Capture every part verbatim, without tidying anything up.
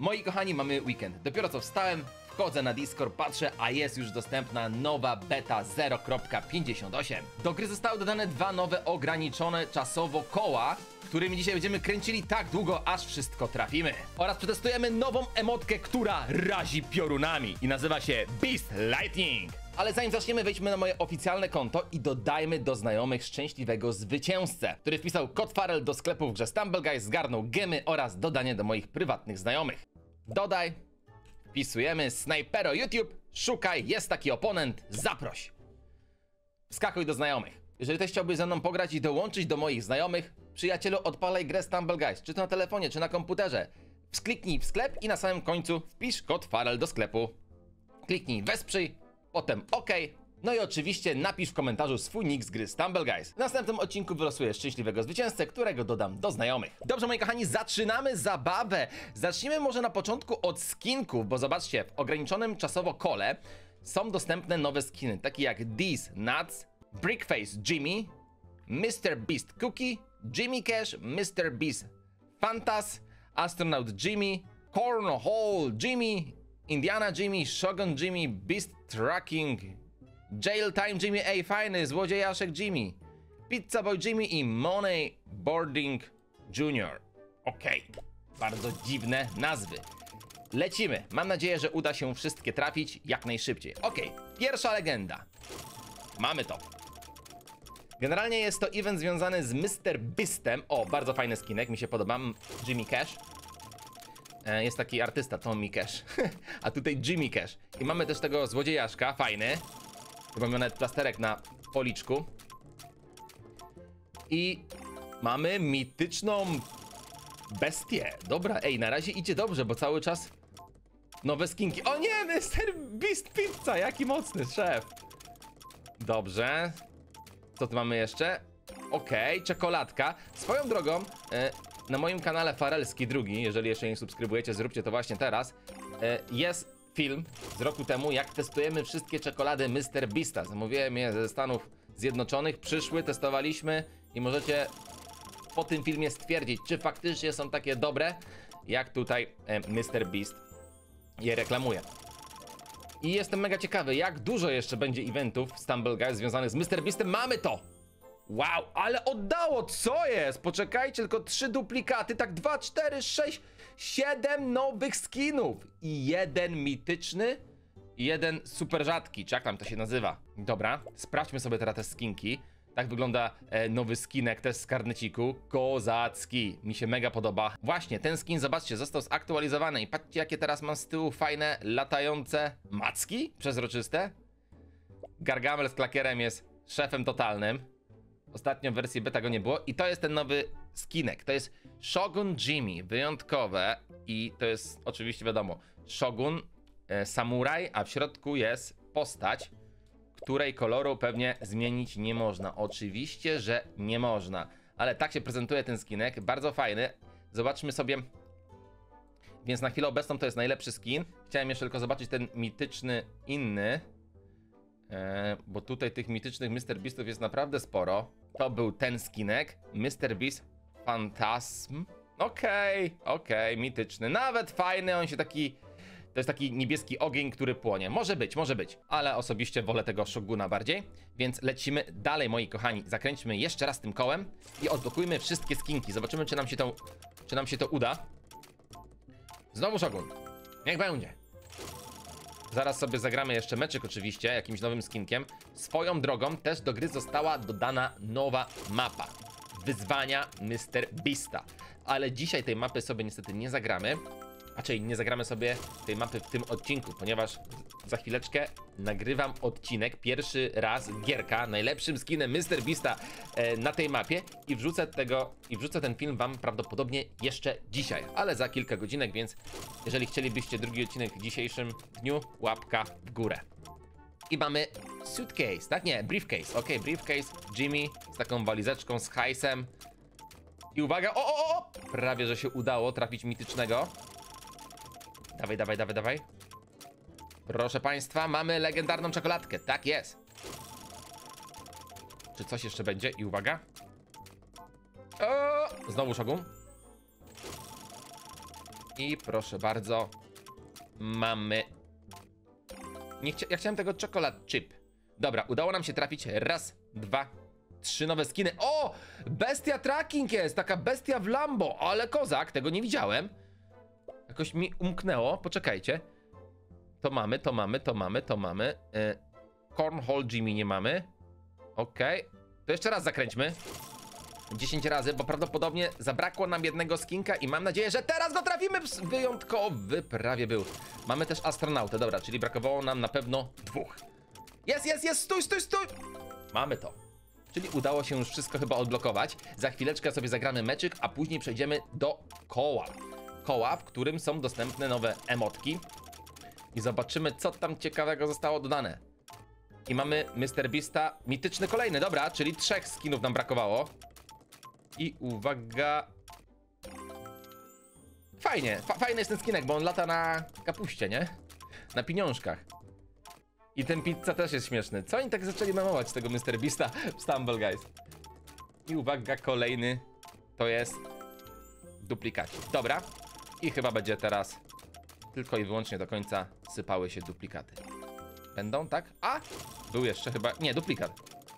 Moi kochani, mamy weekend. Dopiero co wstałem, wchodzę na Discord, patrzę, a jest już dostępna nowa beta zero kropka pięćdziesiąt osiem. Do gry zostały dodane dwa nowe ograniczone czasowo koła, którymi dzisiaj będziemy kręcili tak długo, aż wszystko trafimy. Oraz przetestujemy nową emotkę, która razi piorunami i nazywa się Beast Lightning. Ale zanim zaczniemy, wejdźmy na moje oficjalne konto i dodajmy do znajomych szczęśliwego zwycięzcę, który wpisał kod Farel do sklepu w grze StumbleGuys, zgarnął gemy oraz dodanie do moich prywatnych znajomych. Dodaj, wpisujemy Snajpero YouTube, szukaj, jest taki oponent, zaproś. Wskakuj do znajomych. Jeżeli też chciałbyś ze mną pograć i dołączyć do moich znajomych, przyjacielu, odpalaj grę StumbleGuys, czy to na telefonie, czy na komputerze. Kliknij w sklep i na samym końcu wpisz kod Farel do sklepu. Kliknij wesprzyj, potem OK, no i oczywiście napisz w komentarzu swój nick z gry StumbleGuys. W następnym odcinku wylosuję szczęśliwego zwycięzcę, którego dodam do znajomych. Dobrze, moi kochani, zaczynamy zabawę. Zacznijmy może na początku od skinków, bo zobaczcie, w ograniczonym czasowo kole są dostępne nowe skiny, takie jak These Nuts, Brickface Jimmy, mister Beast Cookie, Jimmy Cash, mister Beast Fantas, Astronaut Jimmy, Cornhole Jimmy, Indiana Jimmy, Shogun Jimmy, Beast Tracking, Jail Time Jimmy, ej fajny, Złodziejaszek Jimmy, Pizza Boy Jimmy i Money Boarding Junior. Okej, okay. Bardzo dziwne nazwy. Lecimy, mam nadzieję, że uda się wszystkie trafić jak najszybciej. Okej, okay. Pierwsza legenda. Mamy to. Generalnie jest to event związany z mister Beastem. O, bardzo fajny skinek, mi się podoba, Jimmy Cash. Jest taki artysta, Tommy Cash. A tutaj Jimmy Cash. I mamy też tego złodziejaszka, fajny. Chyba miał nawet plasterek na policzku. I mamy mityczną bestię. Dobra, ej, na razie idzie dobrze, bo cały czas nowe skinki. O nie, mister Beast Pizza, jaki mocny szef. Dobrze. Co tu mamy jeszcze? Okej, okay, czekoladka. Swoją drogą, e, na moim kanale Farelski drugi, jeżeli jeszcze nie subskrybujecie, zróbcie to właśnie teraz. E, jest film z roku temu, jak testujemy wszystkie czekolady mister Beasta. Zamówiłem je ze Stanów Zjednoczonych, przyszły, testowaliśmy i możecie po tym filmie stwierdzić, czy faktycznie są takie dobre, jak tutaj e, mister Beast je reklamuje. I jestem mega ciekawy, jak dużo jeszcze będzie eventów w StumbleGuys związanych z mister Beastem. Mamy to! Wow, ale oddało, co jest? Poczekajcie, tylko trzy duplikaty, tak dwa, cztery, sześć, siedem nowych skinów. I jeden mityczny, i jeden super rzadki, czy jak tam to się nazywa. Dobra, sprawdźmy sobie teraz te skinki. Tak wygląda e, nowy skinek też z karneciku. Kozacki, mi się mega podoba. Właśnie, ten skin, zobaczcie, został zaktualizowany. I patrzcie, jakie teraz mam z tyłu fajne, latające macki przezroczyste. Gargamel z klakierem jest szefem totalnym. Ostatnio w wersji beta go nie było. I to jest ten nowy skinek. To jest Shogun Jimmy, wyjątkowe. I to jest oczywiście wiadomo, Shogun, e, samuraj, a w środku jest postać, której koloru pewnie zmienić nie można. Oczywiście, że nie można. Ale tak się prezentuje ten skinek. Bardzo fajny. Zobaczmy sobie. Więc na chwilę obecną to jest najlepszy skin. Chciałem jeszcze tylko zobaczyć ten mityczny inny. E, bo tutaj tych mitycznych mister Beastów jest naprawdę sporo. To był ten skinek. mister Beast Phantasm. Okej, okay, okej, okay, mityczny. Nawet fajny, on się taki... To jest taki niebieski ogień, który płonie. Może być, może być. Ale osobiście wolę tego Shoguna bardziej. Więc lecimy dalej, moi kochani. Zakręćmy jeszcze raz tym kołem i odblokujmy wszystkie skinki. Zobaczymy, czy nam się to, czy nam się to uda. Znowu Shogun. Niech będzie. Zaraz sobie zagramy jeszcze meczyk oczywiście, jakimś nowym skinkiem. Swoją drogą też do gry została dodana nowa mapa. Wyzwania mister Beasta. Ale dzisiaj tej mapy sobie niestety nie zagramy. Raczej nie zagramy sobie tej mapy w tym odcinku, ponieważ za chwileczkę nagrywam odcinek, pierwszy raz gierka, najlepszym skinem mister Beasta e, na tej mapie i wrzucę tego, i wrzucę ten film wam prawdopodobnie jeszcze dzisiaj, ale za kilka godzinek, więc jeżeli chcielibyście drugi odcinek w dzisiejszym dniu, łapka w górę. I mamy suitcase, tak? Nie, briefcase, ok, briefcase, Jimmy z taką walizeczką z hajsem. I uwaga, o, o, o! Prawie, że się udało trafić mitycznego. Dawaj, dawaj, dawaj, dawaj. Proszę państwa, mamy legendarną czekoladkę. Tak jest. Czy coś jeszcze będzie? I uwaga. O! Znowu Shogun. I proszę bardzo, mamy... Nie chcia... Ja chciałem tego czekolad chip. Dobra, udało nam się trafić raz, dwa, trzy nowe skiny. O! Bestia tracking jest, taka bestia w Lambo, ale kozak, tego nie widziałem. Jakoś mi umknęło, poczekajcie. To mamy, to mamy, to mamy, to mamy. Yy, Cornhole Jimmy nie mamy. Okej, okay. To jeszcze raz zakręćmy. dziesięć razy, bo prawdopodobnie zabrakło nam jednego skinka i mam nadzieję, że teraz go trafimy. Wyjątkowy prawie był. Mamy też astronautę, dobra, czyli brakowało nam na pewno dwóch. Jest, jest, jest, stój, stój, stój! Mamy to. Czyli udało się już wszystko chyba odblokować. Za chwileczkę sobie zagramy meczyk, a później przejdziemy do koła. Koła, w którym są dostępne nowe emotki. I zobaczymy, co tam ciekawego zostało dodane. I mamy MrBeasta, mityczny kolejny, dobra, czyli trzech skinów nam brakowało. I uwaga... Fajnie, fa fajny jest ten skinek, bo on lata na kapuście, nie? Na pieniążkach. I ten pizza też jest śmieszny. Co oni tak zaczęli memować z tego MrBeasta w Stumble Guys? I uwaga, kolejny to jest duplikacik. Dobra. I chyba będzie teraz tylko i wyłącznie do końca sypały się duplikaty. Będą, tak? A! Był jeszcze chyba... Nie, duplikat.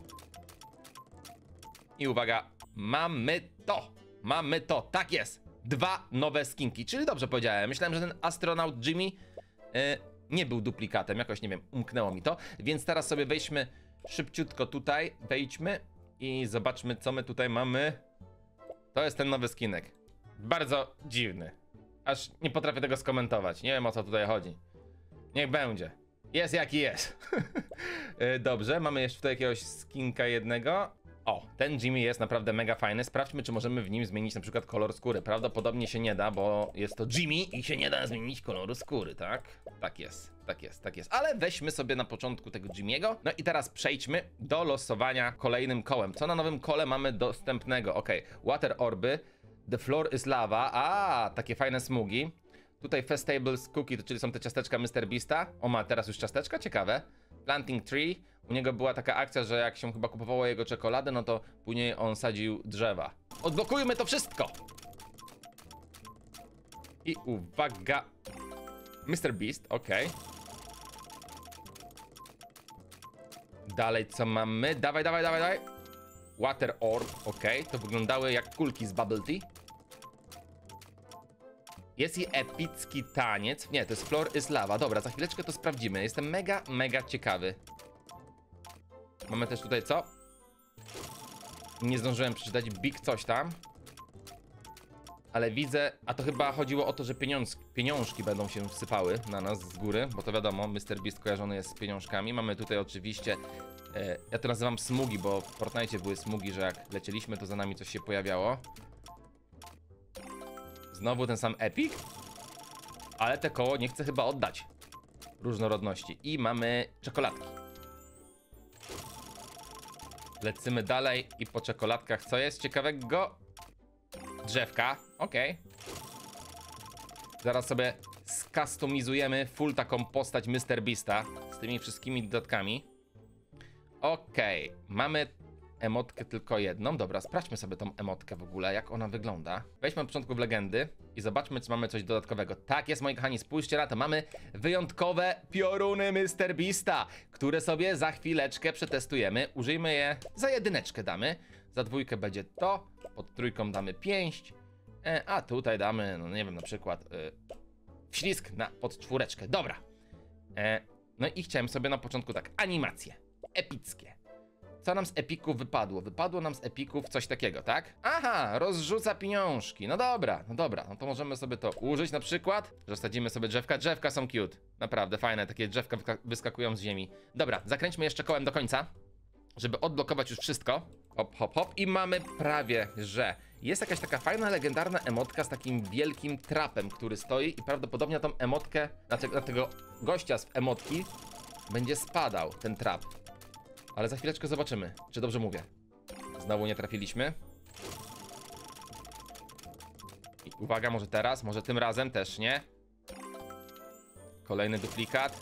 I uwaga, mamy to! Mamy to, tak jest! Dwa nowe skinki, czyli dobrze powiedziałem. Myślałem, że ten astronaut Jimmy... Yy, nie był duplikatem, jakoś nie wiem, umknęło mi to. Więc teraz sobie wejdźmy szybciutko tutaj, wejdźmy i zobaczmy, co my tutaj mamy. To jest ten nowy skinek. Bardzo dziwny. Aż nie potrafię tego skomentować. Nie wiem, o co tutaj chodzi. Niech będzie. Jest jaki jest. Dobrze, mamy jeszcze tutaj jakiegoś skinka jednego. O, ten Jimmy jest naprawdę mega fajny. Sprawdźmy, czy możemy w nim zmienić na przykład kolor skóry. Prawdopodobnie się nie da, bo jest to Jimmy i się nie da zmienić koloru skóry, tak? Tak jest, tak jest, tak jest. Ale weźmy sobie na początku tego Jimmy'ego. No i teraz przejdźmy do losowania kolejnym kołem. Co na nowym kole mamy dostępnego? Ok, Water Orby, The Floor is Lava. A, takie fajne smugi. Tutaj Festables Cookie, czyli są te ciasteczka MrBeasta. O, ma teraz już ciasteczka? Ciekawe. Planting Tree. U niego była taka akcja, że jak się chyba kupowało jego czekoladę, no to później on sadził drzewa. Odblokujmy to wszystko! I uwaga... MrBeast, ok. Dalej co mamy? Dawaj, dawaj, dawaj, dawaj. Water Orb, ok. To wyglądały jak kulki z Bubble Tea. Jest i epicki taniec. Nie, to jest Floor is Lava. Dobra, za chwileczkę to sprawdzimy. Jestem mega, mega ciekawy. Mamy też tutaj co? Nie zdążyłem przeczytać. Big coś tam. Ale widzę... A to chyba chodziło o to, że pieniądz... pieniążki będą się wsypały na nas z góry. Bo to wiadomo, MrBeast kojarzony jest z pieniążkami. Mamy tutaj oczywiście... E, ja to nazywam smugi, bo w Fortnite były smugi, że jak lecieliśmy, to za nami coś się pojawiało. Znowu ten sam epic? Ale te koło nie chcę chyba oddać różnorodności. I mamy czekoladki. Lecimy dalej i po czekoladkach co jest ciekawego? Drzewka, okej. Okay. Zaraz sobie skustomizujemy full taką postać MrBeasta z tymi wszystkimi dodatkami. Okej, okay. Mamy emotkę tylko jedną. Dobra, sprawdźmy sobie tą emotkę w ogóle, jak ona wygląda. Wejdźmy na początku w legendy i zobaczmy, czy mamy coś dodatkowego. Tak jest, moi kochani, spójrzcie na to. Mamy wyjątkowe pioruny MrBeasta, które sobie za chwileczkę przetestujemy. Użyjmy je, za jedyneczkę damy. Za dwójkę będzie to, pod trójką damy pięść, e, a tutaj damy, no nie wiem, na przykład e, wślizg na pod czwóreczkę. Dobra. E, no i chciałem sobie na początku tak, animacje epickie. Co nam z epików wypadło? Wypadło nam z epików coś takiego, tak? Aha, rozrzuca pieniążki. No dobra, no dobra, no to możemy sobie to użyć na przykład, że sadzimy sobie drzewka. Drzewka są cute, naprawdę fajne, takie drzewka wyskakują z ziemi. Dobra, zakręćmy jeszcze kołem do końca, żeby odblokować już wszystko. Hop, hop, hop i mamy prawie, że jest jakaś taka fajna, legendarna emotka z takim wielkim trapem, który stoi i prawdopodobnie na tą emotkę, na, te, na tego gościa z emotki będzie spadał ten trap. Ale za chwileczkę zobaczymy, czy dobrze mówię. Znowu nie trafiliśmy. I uwaga, może teraz, może tym razem też nie. Kolejny duplikat.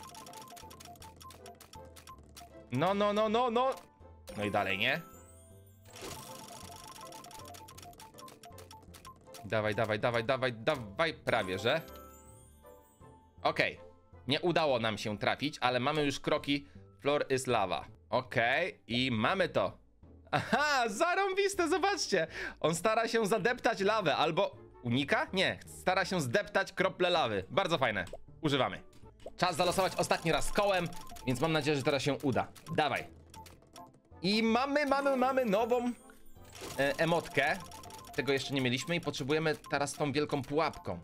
No, no, no, no, no. No i dalej nie. Dawaj, dawaj, dawaj, dawaj, dawaj, prawie, że. Okej, okay. Nie udało nam się trafić, ale mamy już kroki Floor is lava. Okej, okay. I mamy to. Aha, zarąbiste, zobaczcie. On stara się zadeptać lawę, albo unika? Nie, stara się zdeptać krople lawy. Bardzo fajne, używamy. Czas zalosować ostatni raz kołem, więc mam nadzieję, że teraz się uda. Dawaj. I mamy, mamy, mamy nową e, emotkę. Tego jeszcze nie mieliśmy i potrzebujemy teraz tą wielką pułapką.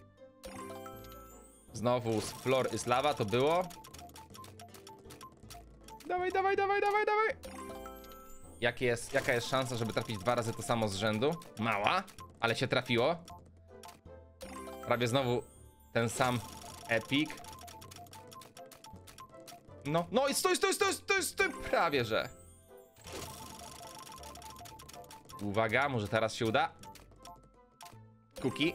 Znowu z Floor is lava to było. Dawaj, dawaj, dawaj, dawaj, dawaj. Jaki jest, jaka jest szansa, żeby trafić dwa razy to samo z rzędu? Mała, ale się trafiło. Prawie znowu ten sam epic. No, no i stój, stój, stój, stój, stój, prawie że. Uwaga, może teraz się uda. Cookie.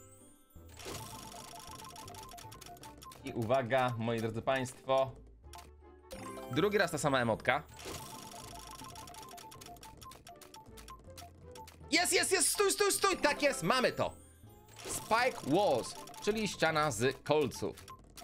I uwaga, moi drodzy państwo. Drugi raz ta sama emotka. Jest, jest, jest, stój, stój, stój, tak jest, mamy to. Spike walls, czyli ściana z kolców.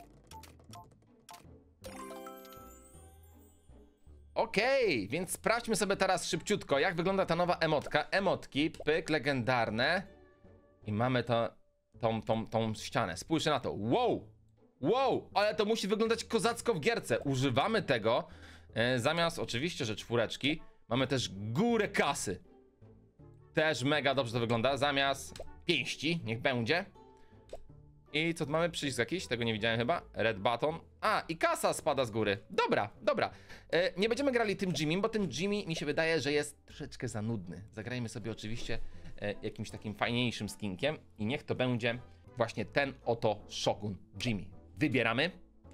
Okej, okay, więc sprawdźmy sobie teraz szybciutko, jak wygląda ta nowa emotka. Emotki, pyk, legendarne. I mamy to, tą, tą, tą ścianę. Spójrzcie na to. Wow! Wow! Ale to musi wyglądać kozacko w gierce. Używamy tego. E, zamiast oczywiście, że czwóreczki, mamy też górę kasy. Też mega dobrze to wygląda. Zamiast pięści, niech będzie. I co tu mamy? Przycisk jakiś? Tego nie widziałem chyba. Red button. A, i kasa spada z góry. Dobra, dobra. E, nie będziemy grali tym Jimmym, bo ten Jimmy mi się wydaje, że jest troszeczkę za nudny. Zagrajmy sobie oczywiście e, jakimś takim fajniejszym skinkiem. I niech to będzie właśnie ten oto Shogun Jimmy. Wybieramy.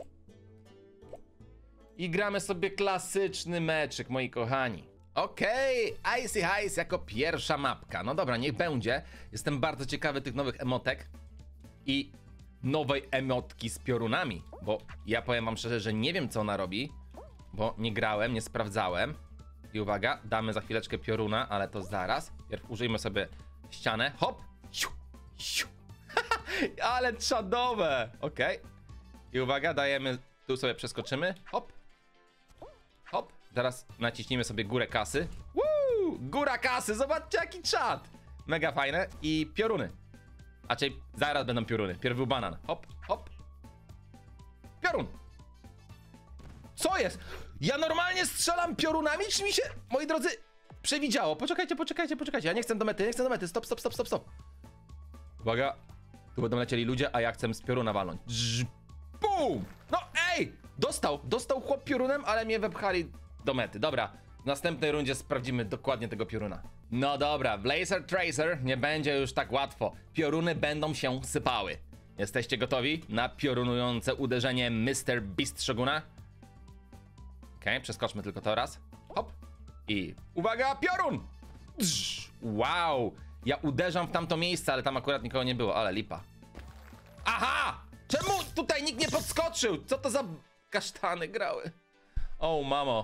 I gramy sobie klasyczny meczyk, moi kochani. Okej, okay, Icy Highs jako pierwsza mapka. No dobra, niech będzie. Jestem bardzo ciekawy tych nowych emotek. I nowej emotki z piorunami. Bo ja powiem wam szczerze, że nie wiem co ona robi. Bo nie grałem, nie sprawdzałem. I uwaga, damy za chwileczkę pioruna, ale to zaraz. Pierw użyjmy sobie ścianę. Hop! Siu, siu. Ale czadowe! Okej. Okay. I uwaga, dajemy, tu sobie przeskoczymy. Hop. Hop. Teraz naciśnijmy sobie górę kasy. Woo! Góra kasy, zobaczcie jaki czad! Mega fajne. I pioruny. A czyli zaraz będą pioruny. Pierw był banan. Hop, hop. Piorun! Co jest? Ja normalnie strzelam piorunami, czy mi się, moi drodzy, przewidziało? Poczekajcie, poczekajcie, poczekajcie. Ja nie chcę do mety, nie chcę do mety. Stop, stop, stop, stop, stop. Uwaga. Tu będą lecieli ludzie, a ja chcę z pioruna walnąć. Dż, bum! No ej! Dostał, dostał chłop piorunem, ale mnie wepchali do mety. Dobra, w następnej rundzie sprawdzimy dokładnie tego pioruna. No dobra, w Laser Tracer nie będzie już tak łatwo. Pioruny będą się sypały. Jesteście gotowi na piorunujące uderzenie mister Beast Shoguna? Okej, okay, przeskoczmy tylko to raz. Hop. I uwaga, piorun! Dż, wow! Ja uderzam w tamto miejsce, ale tam akurat nikogo nie było, ale lipa. Aha! Czemu tutaj nikt nie podskoczył? Co to za kasztany grały? O, mamo.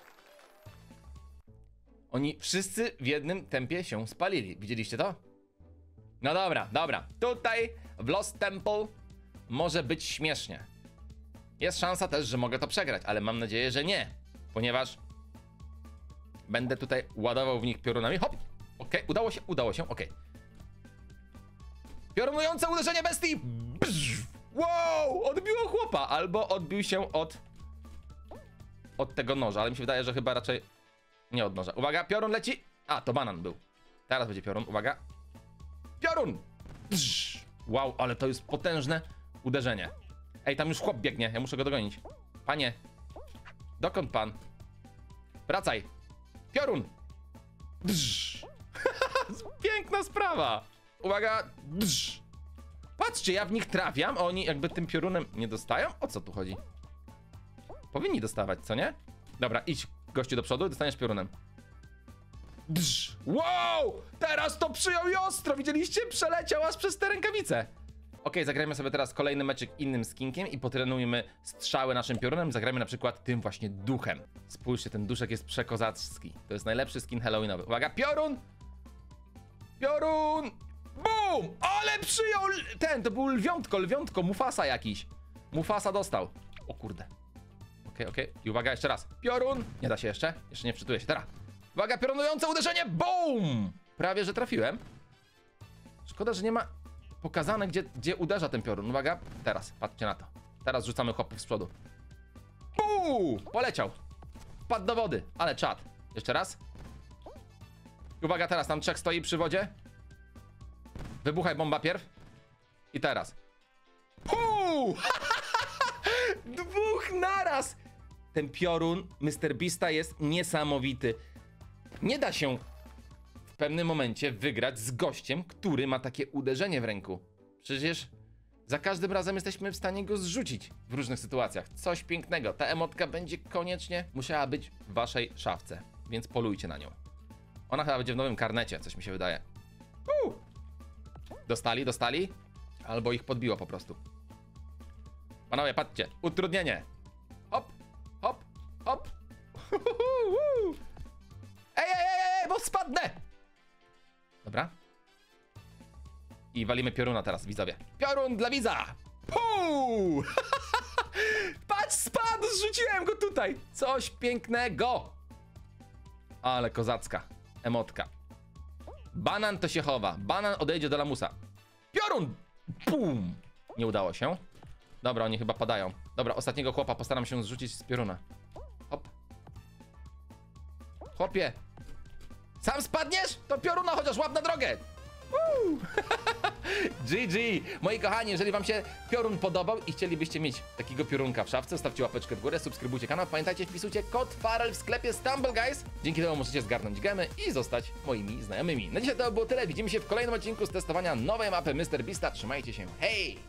Oni wszyscy w jednym tempie się spalili. Widzieliście to? No dobra, dobra. Tutaj w Lost Temple może być śmiesznie. Jest szansa też, że mogę to przegrać, ale mam nadzieję, że nie. Ponieważ będę tutaj ładował w nich piorunami. Hop! Okej, okay, udało się, udało się, okej. Okay. Piorunujące uderzenie bestii! Bzz! Wow! Odbiło chłopa! Albo odbił się od... od tego noża, ale mi się wydaje, że chyba raczej... nie od noża. Uwaga, piorun leci! A, to banan był. Teraz będzie piorun, uwaga. Piorun! Bzz! Wow, ale to jest potężne uderzenie. Ej, tam już chłop biegnie, ja muszę go dogonić. Panie, dokąd pan? Wracaj! Piorun! Bzz! Piękna sprawa! Uwaga! Bzz! Patrzcie, ja w nich trafiam, a oni jakby tym piorunem nie dostają? O co tu chodzi? Powinni dostawać, co nie? Dobra, idź gościu do przodu i dostaniesz piorunem. Bzz! Wow! Teraz to przyjął i ostro! Widzieliście? Przeleciał aż przez te rękawice. Ok, zagrajmy sobie teraz kolejny meczek innym skinkiem i potrenujmy strzały naszym piorunem. Zagrajmy na przykład tym właśnie duchem. Spójrzcie, ten duszek jest przekozacki. To jest najlepszy skin halloweenowy. Uwaga, piorun! Piorun! Bum! Bum! Ale przyjął ten, to był lwiątko, lwiątko, Mufasa jakiś. Mufasa dostał. O kurde. Okej, okej. I uwaga, jeszcze raz. Piorun! Nie da się jeszcze. Jeszcze nie wczytuje się. Teraz. Uwaga, piorunujące uderzenie. Bum! Prawie, że trafiłem. Szkoda, że nie ma pokazane, gdzie, gdzie uderza ten piorun. Uwaga, teraz. Patrzcie na to. Teraz rzucamy chłopów z przodu. Bum! Poleciał. Wpadł do wody. Ale czad. Jeszcze raz. I uwaga, teraz tam trzech stoi przy wodzie. Wybuchaj bomba pierw. I teraz. Puu! Dwóch naraz! Ten piorun mister Beasta jest niesamowity. Nie da się w pewnym momencie wygrać z gościem, który ma takie uderzenie w ręku. Przecież za każdym razem jesteśmy w stanie go zrzucić w różnych sytuacjach. Coś pięknego. Ta emotka będzie koniecznie musiała być w waszej szafce, więc polujcie na nią. Ona chyba będzie w nowym karnecie, coś mi się wydaje. Puu! Dostali, dostali? Albo ich podbiło po prostu. Panowie, patrzcie. Utrudnienie. Hop, hop, hop. Ej, ej, ej, ej, bo spadnę! Dobra. I walimy pioruna teraz, widzowie. Piorun dla widza! Puu! Patrz, spadł! Zrzuciłem go tutaj! Coś pięknego! Ale kozacka emotka. Banan to się chowa. Banan odejdzie do lamusa. Piorun! Bum! Nie udało się. Dobra, oni chyba padają. Dobra, ostatniego chłopa postaram się zrzucić z pioruna. Hop. Chłopie. Sam spadniesz? To pioruna chociaż łap na drogę. Woo! G G! Moi kochani, jeżeli wam się piorun podobał i chcielibyście mieć takiego piorunka w szafce, stawcie łapeczkę w górę, subskrybujcie kanał, pamiętajcie, wpisujcie kod Farel w sklepie Stumble Guys. Dzięki temu możecie zgarnąć gemy i zostać moimi znajomymi. Na dzisiaj to było tyle, widzimy się w kolejnym odcinku z testowania nowej mapy mister Beasta. Trzymajcie się, hej!